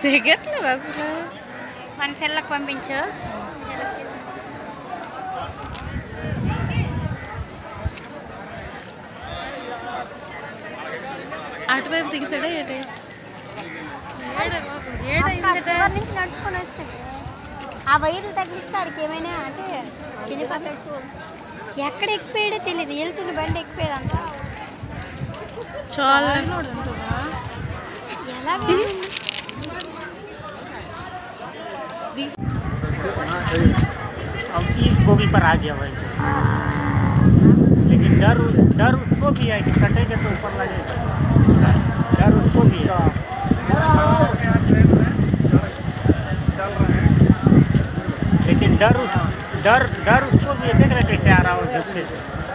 దిగట్లేదు అసలు. మన సెల్లకు పంపించు. అటువైపు దిగుతాడా ఏంటి? నుంచి నడుచుకొని వస్తాడు. ఆ వైర్లు తగిలిస్తే ఆడికి ఏమైనా అంటే చిన్నపక్కకు ఎక్కడ ఎక్కిపోయాడో తెలియదు. వెళ్తున్న బండి ఎక్కిపోయాడు అంత. చాలా ఎలా अब इस बोगी पर आ गया भाई, लेकिन डर उसको भी है कि सटेगा तो ऊपर लगेगा। डर उसको भी है, लेकिन डर उसको भी है। देख रहे कैसे आ रहा हो जिससे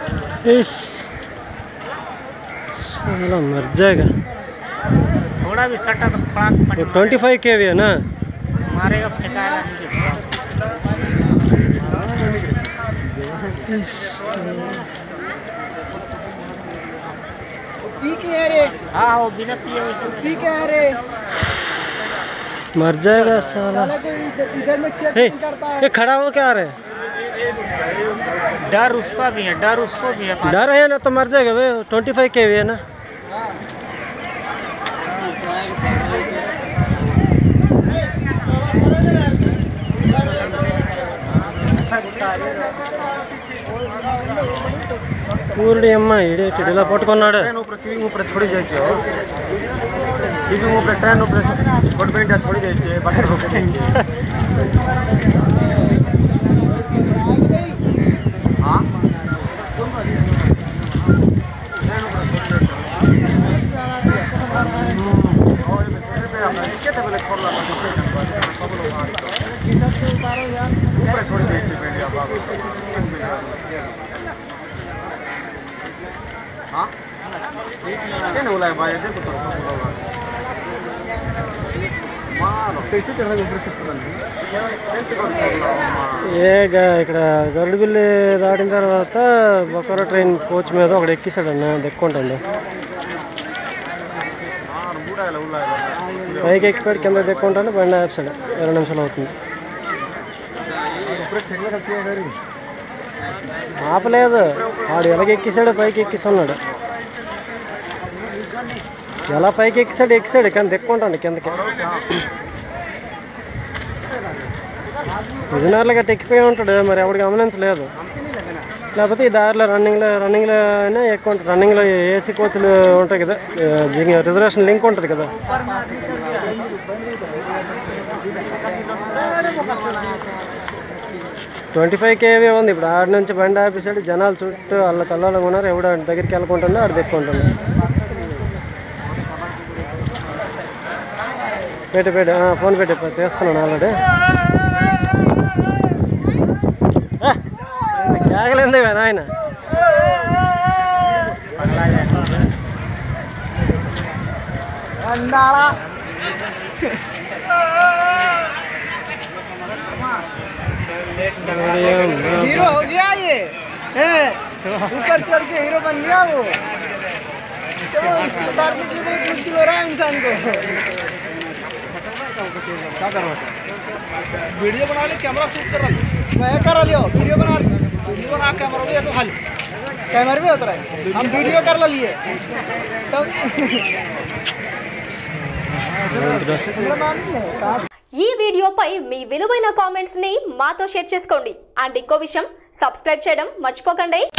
मर जाएगा। थोड़ा भी सटा तो फड़ाक 25 kV है ना, मारेगा, फेंकाएगा नीचे। हाँ वो बिना पिए मर जाएगा साला। ये खड़ा हो क्या रहे? डर उसका भी है, डर उसको भी है। डर है ना तो मर जाएगा वे। 25 kV है ना। ఊరుడి అమ్మ ఇడేటి ఇలా పట్టుకున్నాడు. ट्रेन ऊपर छोड़ी जाए टीवी ऊपर ट्रेन ऊपर कोट पेंट छोड़ी जाए बस हां ऊपर छोड़ी जाए हाँ क्या बोला है भाई? देखो तो मारो कैसे चढ़ा ऊपर से ఇక్కడ గరుడుగుల్లి దాటిన తర్వాత బొక్కర ట్రైన్ కోచ్ మీద ఒకడు ఎక్కిస్తాడన్న, దెక్కుంటాడు. పైకి ఎక్కిపోయాడు, కింద దెక్కుంటాడు, బండి ఆపుతాడు. 20 నిమిషాలు అవుతుంది. ఆపలేదు, వాడు ఎలాగెక్కిసాడు, పైకి ఎక్కిస్తున్నాడు. ఎలా పైకి ఎక్కిసాడు కానీ దెక్కుంటాడు కిందకి. విజయనగరంలో గట్టి ఎక్కిపోయి ఉంటాడు, మరి ఎవడు గమనించలేదు. లేకపోతే ఈ దారిలో రన్నింగ్లో అయినా ఎక్కువ ఉంటుంది. రన్నింగ్లో ఏసీ కోచ్లు ఉంటాయి కదా, రిజర్వేషన్ లింక్ ఉంటుంది కదా. ట్వంటీ 25 kV ఉంది. ఇప్పుడు ఆడ నుంచి బండి ఆపేసాడు, జనాలు చుట్టూ అల్ల తల్లాలు ఉన్నారు. ఎవడు ఆడి దగ్గరికి వెళ్ళకుంటున్నా ఆడ దెక్కుంటున్నా. పెట్టు ఫోన్ పెట్టి తీస్తున్నాను ఆల్రెడీ. ఆగలేదు ఆయన. हीरो हो गया ये, ऊपर चढ़ के हीरो बन गया वो। तो उसको उतारने के लिए बहुत मुश्किल हो रहा है इंसान को। क्या कर रहा है? वीडियो बना ले, कैमरा शूट कर रहा है। मैं कर लियो वीडियो बना कैमरा भी है तो खाली कैमरा भी होता है। हम वीडियो कर लिए तो ఈ వీడియోపై మీ విలువైన కామెంట్స్ ని మాతో షేర్ చేసుకోండి. అండ్ ఇంకో విషయం, సబ్స్క్రైబ్ చేయడం మర్చిపోకండి.